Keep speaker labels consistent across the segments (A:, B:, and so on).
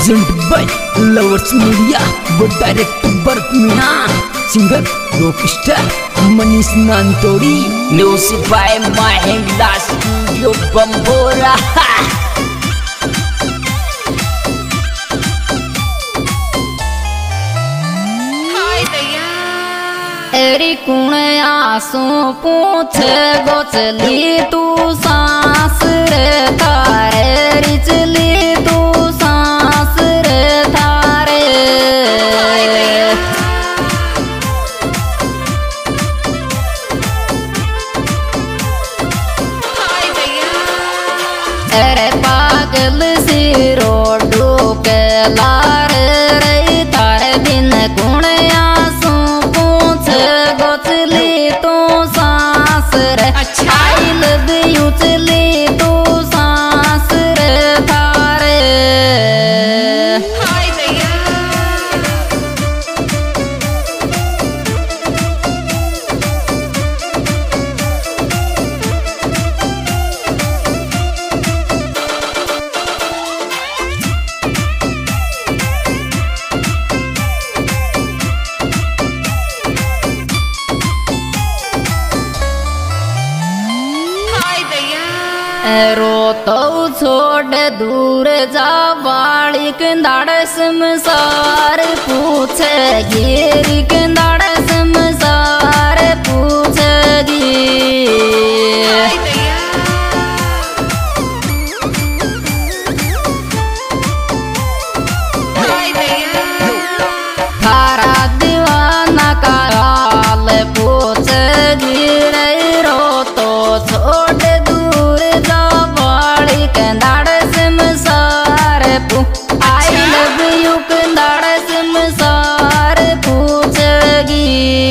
A: Present by lovers media व director Bharat Meena, singer rockstar Manish Nantodi, music by Mahendra studio Bambora.
B: एरी कुण आसू पूछ गोचली तू सांस रे थारे रिचली तू सांस रे थारे। अरे पागल सी रोडू के लार रे थारे बिन कुण आसू गोचली तू सांस रे। आई लव यू चली तू सांस रे थारे। रो तो छोड़ दूर जा वाली किंदाड़ संसार पूछेगी री किंदाड़ संसार पूछेगी। थारा दीवाना का हाल पूछेगी रे। रो तो छोड़ आई लव यू किंदाड़ संसार पूछेगी।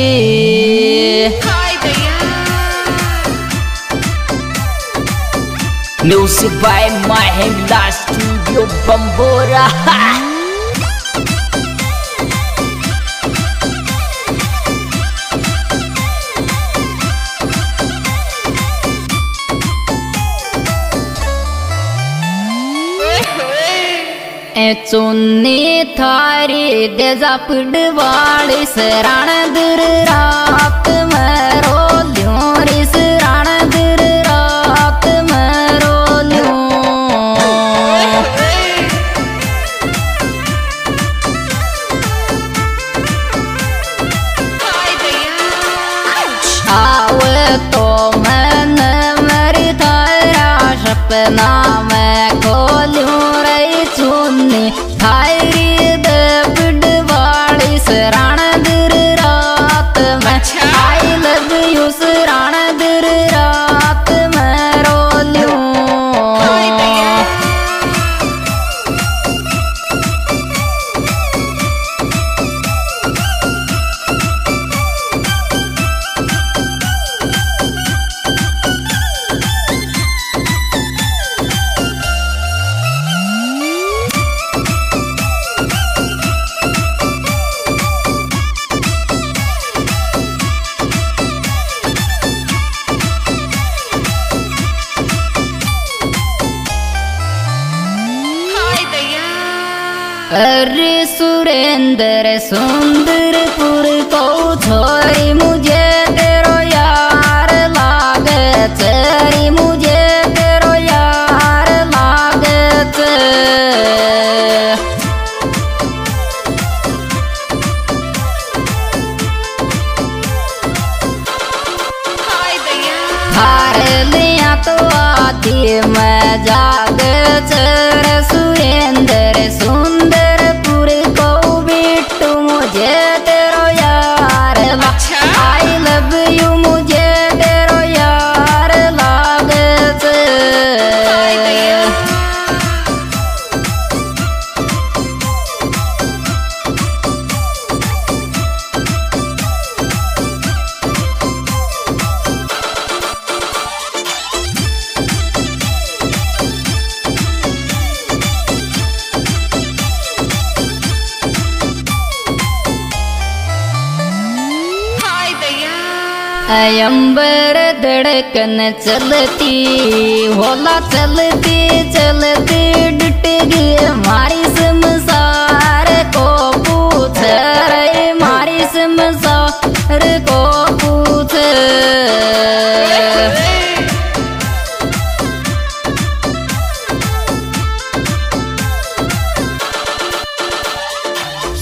A: Music by Mahendra studio Bambora.
B: चुन्नी थारी देजा पिडवाड़ी सराण दिर रात में रोलियों री सराण दिर रात में रोलियों। आवे तो मैंने मेरी थारा सपना में खोलूं रे चुन्नी थारी दे पिडवाड़ी सराण दिर रात में। आई लव यू सराण दिर रात में रोलियों। अरे सुरेंद्र सुंदरपुर को छोरी मुझे तेरो यार लागे चरी मुझे तेरो यार लागे। थारे लिया तो आती मैं जाग चर सुरेंद्र सुंदरपुर को बिट्टू मुझे तेरो यार। आई लव यू मुझे तेरो यार लागे। अंबर धड़कन चलती होला चलती चलती डट गई हमारी समझ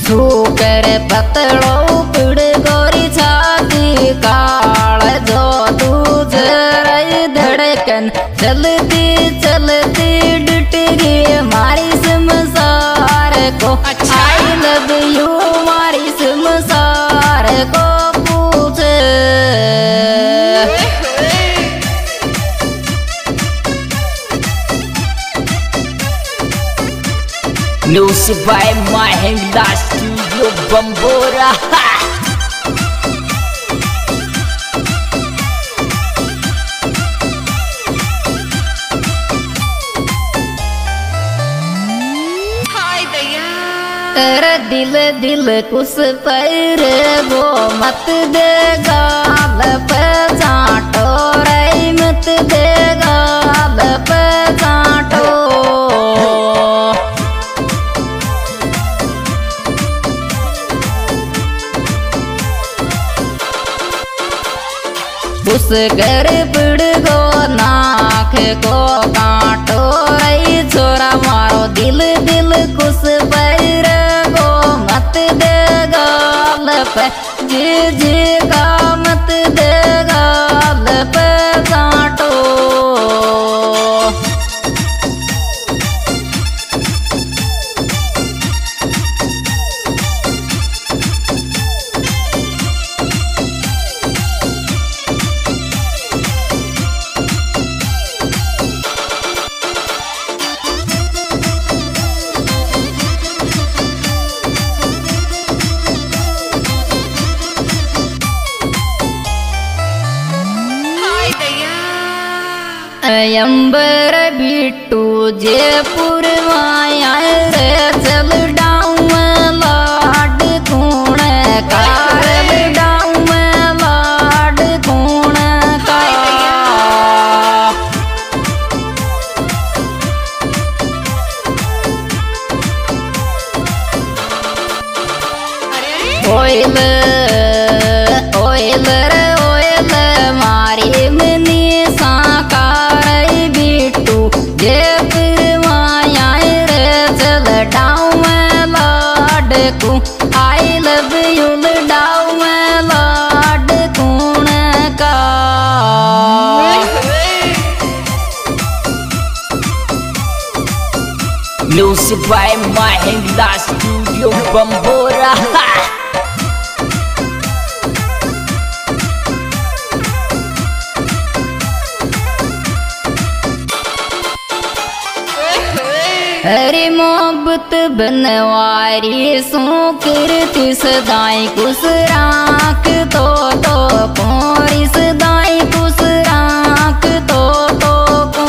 B: छूकर पतड़ो पिड़ गोरी छाती काल जो दूज रही धड़कन चलती चलती डट गई हमारी संसार को। आई लव यू हमारी संसार को पूछे।
A: Music by Mahindra Studio Bambora.
B: तेरा दिल दिल कुछ पर वो मत दे गाल पे चाटो रे मत दे गाल पे चाटो। उस घर पिड़ गो नाक को काटो रे छोरा मारो दिल दिल कुछ पर गो मत दे गाल पे जी जी का मत दे गाल पे काटो। अंबर बिट्टू जयपुर माया रे चल डाउन लाड खूण कार डाउन लाड खूण का। ओइल ओइल रे ओइल मारी मनी साकार बिट्टू जयपुर माया रे चल डाउन लाड को। आई लव यू डाउन लाड खूण का।
A: Music by Mahindra Studio Bambora.
B: हरी मोहब्बत बनवारी सो कीर्ति सदाई कुछ राख तो कोरी सदाई कुछ राख तो को।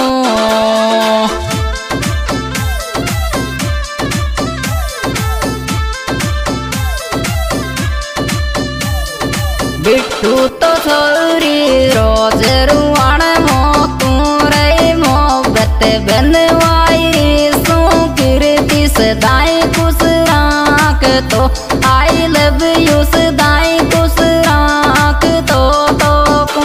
B: बिट्टू तो छोरी रोज रुआण मो तू रे मोहब्बत बनवाई सो कीर्ति सदाई कुछ राख तो। आई लव यू सदाई कुछ राख तो को।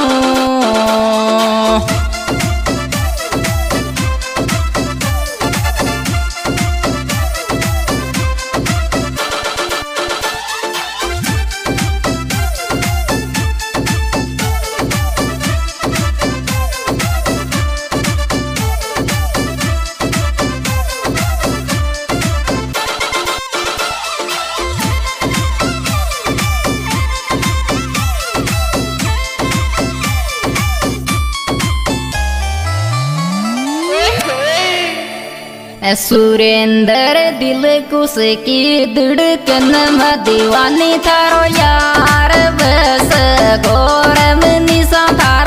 B: सुरेंद्र दिल कुछ की धड़कन में दीवानी थारो यार बस घोर में निशा थारो